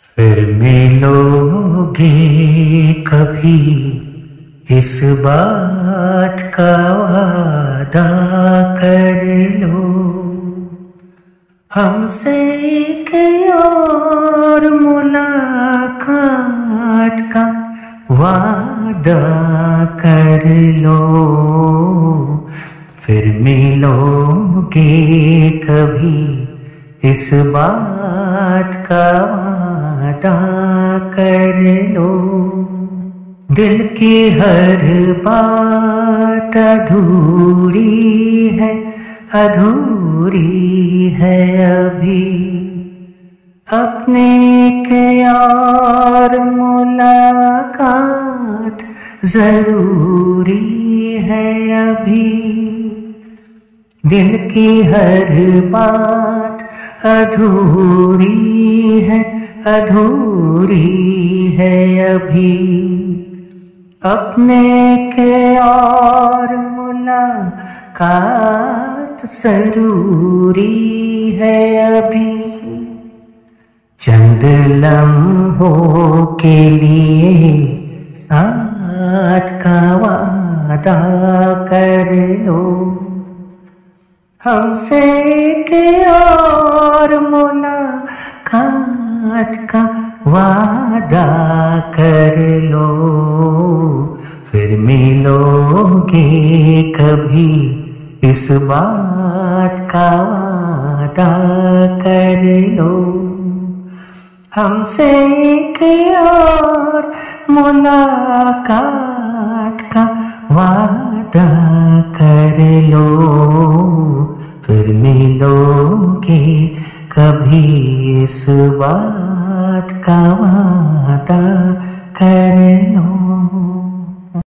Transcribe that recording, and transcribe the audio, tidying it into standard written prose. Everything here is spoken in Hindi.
फिर मिलोगे कभी, इस बात का वादा कर लो। हमसे एक और मुलाकात का वादा कर लो। फिर मिलोगे कभी, इस बात का वादा कर लो। दिल की हर बात अधूरी है, अधूरी है अभी। अपने के और मुलाकात जरूरी है अभी। दिल की हर बात अधूरी है, अधूरी है अभी। अपने के और मुलाकात जरूरी है अभी। चंद लम्हों के लिए साथ का वादा कर लो। हमसे एक और मुलाकात का वादा कर लो। फिर मिलोगे कभी, इस बात का वादा कर लो। हमसे एक और मुलाकात का वादा कर लो। फिर मिलोगे कभी, इस बात का वादा